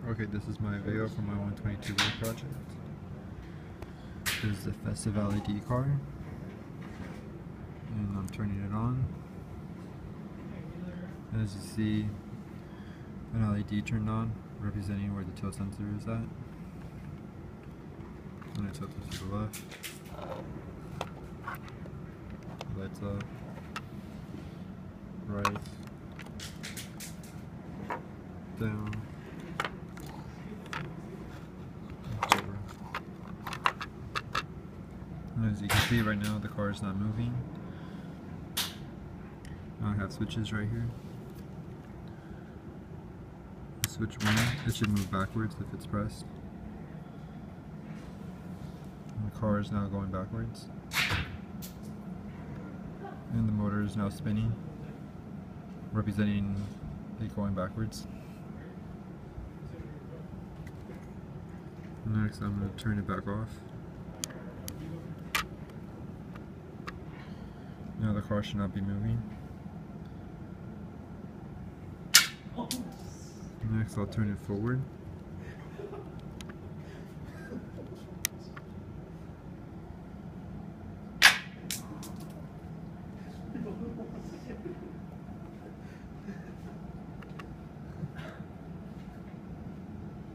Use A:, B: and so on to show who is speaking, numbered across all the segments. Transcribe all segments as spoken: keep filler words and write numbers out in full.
A: Okay, this is my video for my one twenty-two A project. This is the Festive L E D car, and I'm turning it on. And as you see, an L E D turned on, representing where the tilt sensor is at. And I tilt it to the left. Lights up. Right. Down. Over. And as you can see right now, the car is not moving. Now I have switches right here. Switch one, it should move backwards if it's pressed. And the car is now going backwards. And the motor is now spinning, representing it going backwards. Next, I'm going to turn it back off. Now the car should not be moving. Next, I'll turn it forward.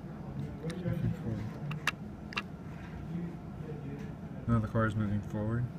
A: Now the car is moving forward.